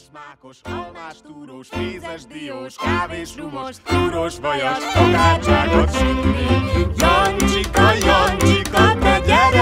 mákos, almás, túrós, mézes, diós, kávés, rumos, túrós, vajas, fogácsákat sütni. Jancsika, Jancsika, te gyere!